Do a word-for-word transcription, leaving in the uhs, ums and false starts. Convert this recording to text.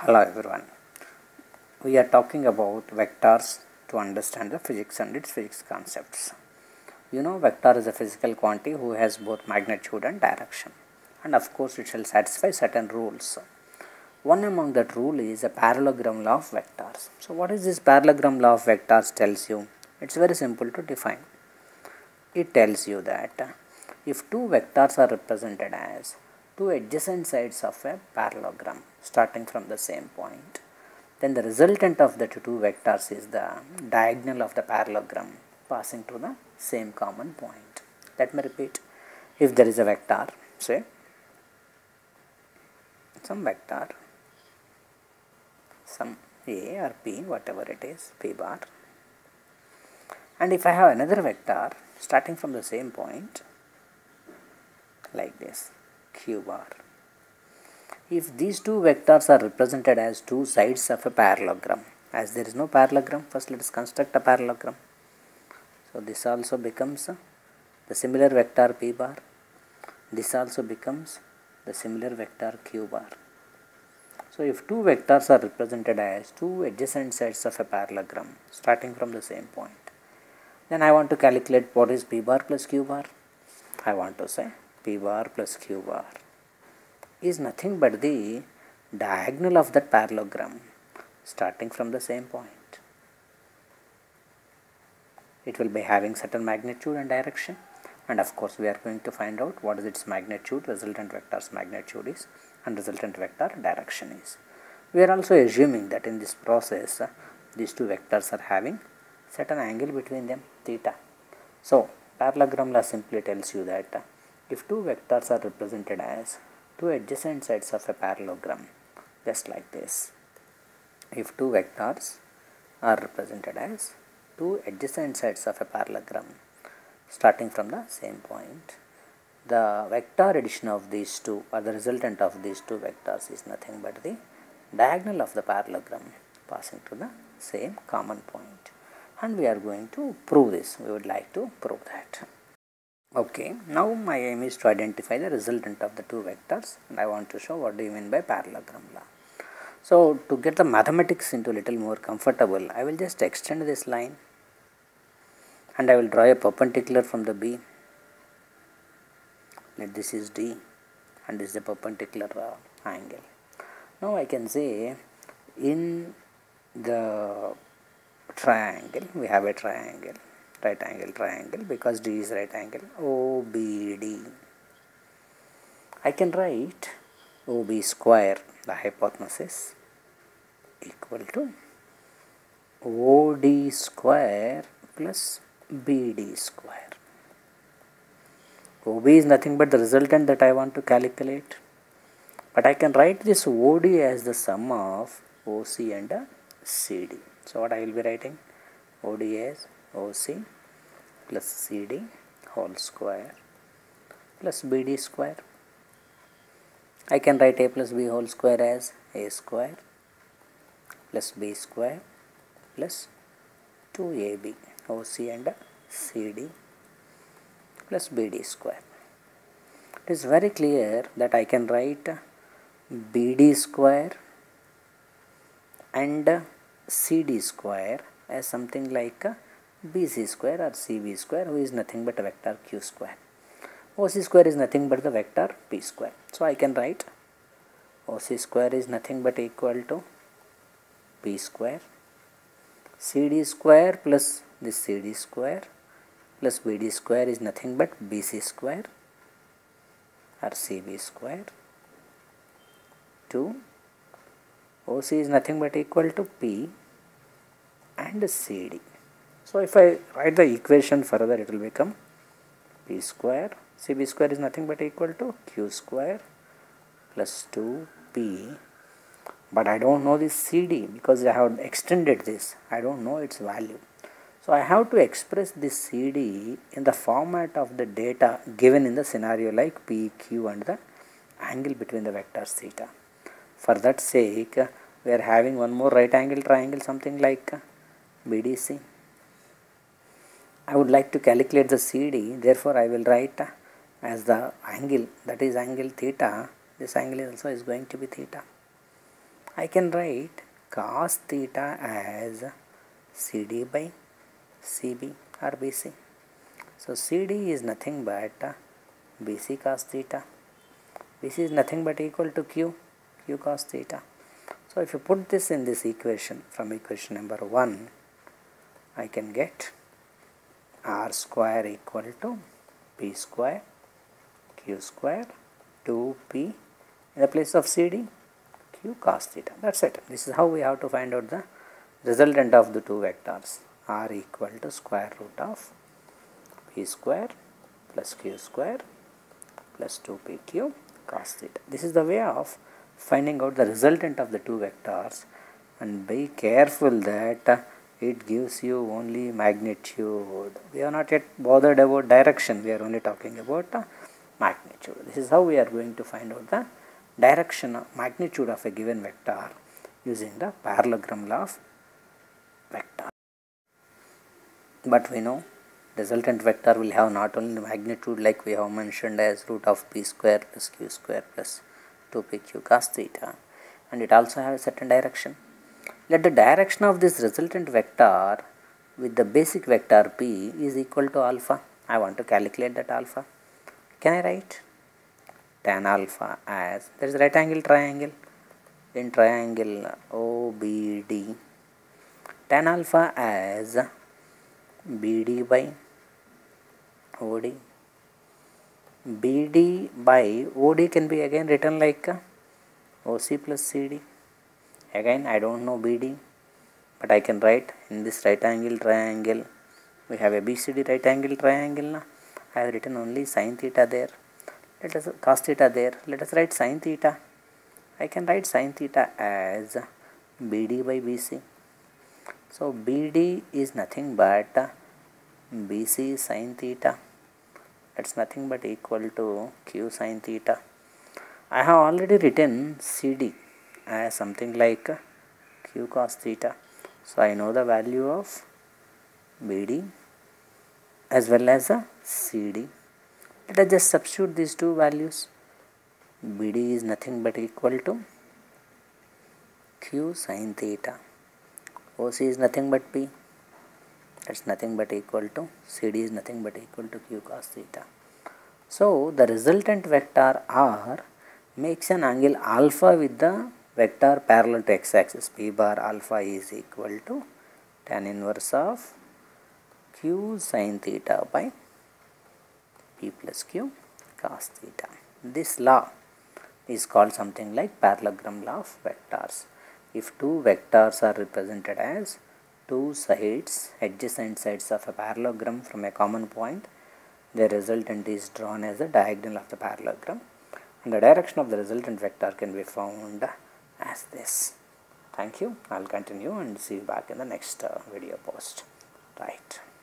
Hello everyone. We are talking about vectors to understand the physics and its physics concepts. You know, vector is a physical quantity who has both magnitude and direction, and of course it shall satisfy certain rules. One among that rule is a parallelogram law of vectors. So what is this parallelogram law of vectors tells you? It's very simple to define. It tells you that if two vectors are represented as two adjacent sides of a parallelogram starting from the same point, then the resultant of the two vectors is the diagonal of the parallelogram passing to the same common point. Let me repeat. If there is a vector, say some vector, some A or P, whatever it is, P bar, and if I have another vector starting from the same point like this, Q bar. If these two vectors are represented as two sides of a parallelogram, as there is no parallelogram, first let us construct a parallelogram. So this also becomes the similar vector P bar. This also becomes the similar vector Q bar. So if two vectors are represented as two adjacent sides of a parallelogram starting from the same point, then I want to calculate what is P bar plus Q bar. I want to say P bar plus Q bar is nothing but the diagonal of that parallelogram starting from the same point. It will be having certain magnitude and direction, and of course we are going to find out what is its magnitude, resultant vector's magnitude is, and resultant vector direction is. We are also assuming that in this process uh, these two vectors are having certain angle between them, theta. So parallelogram law simply tells you that uh, if two vectors are represented as two adjacent sides of a parallelogram, just like this. If two vectors are represented as two adjacent sides of a parallelogram starting from the same point, the vector addition of these two or the resultant of these two vectors is nothing but the diagonal of the parallelogram passing to the same common point. And we are going to prove this. We would like to prove that. Okay, now my aim is to identify the resultant of the two vectors, and I want to show what do you mean by parallelogram law. So to get the mathematics into a little more comfortable, I will just extend this line and I will draw a perpendicular from the B. Let this is D and this is the perpendicular uh, angle. Now I can say in the triangle, we have a triangle, right angle triangle, because D is right angle, O B D. I can write O B square, the hypothesis, equal to O D square plus B D square. O B is nothing but the resultant that I want to calculate, but I can write this O D as the sum of O C and C D. So what I will be writing? O D as O C plus C D whole square plus B D square. I can write A plus B whole square as A square plus B square plus two A B, O C and C D plus B D square. It is very clear that I can write B D square and C D square as something like B C square or C B square, who is nothing but a vector Q square. O C square is nothing but the vector P square. So I can write O C square is nothing but equal to P square, C D square plus this C D square plus B D square is nothing but B C square or C B square. two O C is nothing but equal to P and C D. So if I write the equation further, it will become P square, C B square is nothing but equal to Q square plus two P, but I don't know this C D because I have extended this. I don't know its value. So I have to express this C D in the format of the data given in the scenario like P, Q and the angle between the vectors theta. For that sake, we are having one more right angle triangle, something like B D C. I would like to calculate the C D, therefore I will write as the angle, that is angle theta. This angle is also is going to be theta. I can write cos theta as C D by C B or B C. So C D is nothing but B C cos theta. B C is nothing but equal to Q, Q cos theta. So if you put this in this equation from equation number one, I can get R square equal to P square Q square two P in the place of C D, Q cos theta. That's it. This is how we have to find out the resultant of the two vectors. R equal to square root of P square plus Q square plus two P Q cos theta. This is the way of finding out the resultant of the two vectors, and be careful that it gives you only magnitude. We are not yet bothered about direction, we are only talking about magnitude. This is how we are going to find out the direction of magnitude of a given vector using the parallelogram law of vector. But we know resultant vector will have not only magnitude like we have mentioned as root of P square plus Q square plus two P Q cos theta, and it also has a certain direction. Let the direction of this resultant vector with the basic vector P is equal to alpha. I want to calculate that alpha. Can I write tan alpha as, there is a right angle triangle in triangle O B D, tan alpha as B D by O D. B D by O D can be again written like O C plus C D. Again, I don't know B D, but I can write in this right angle triangle. We have a B C D right angle triangle. I have written only sin theta there. Let us cos theta there. Let us write sin theta. I can write sin theta as B D by B C. So B D is nothing but B C sin theta. That's nothing but equal to Q sin theta. I have already written C D as something like Q cos theta. So I know the value of B D as well as a C D. Let us just substitute these two values. B D is nothing but equal to Q sin theta. O C is nothing but P. That's nothing but equal to C D is nothing but equal to Q cos theta. So the resultant vector R makes an angle alpha with the vector parallel to x-axis. P bar alpha is equal to tan inverse of Q sin theta by P plus Q cos theta. This law is called something like parallelogram law of vectors. If two vectors are represented as two sides, adjacent sides of a parallelogram from a common point, the resultant is drawn as a diagonal of the parallelogram, and the direction of the resultant vector can be found as this. Thank you. I will continue and see you back in the next uh, video post. Right.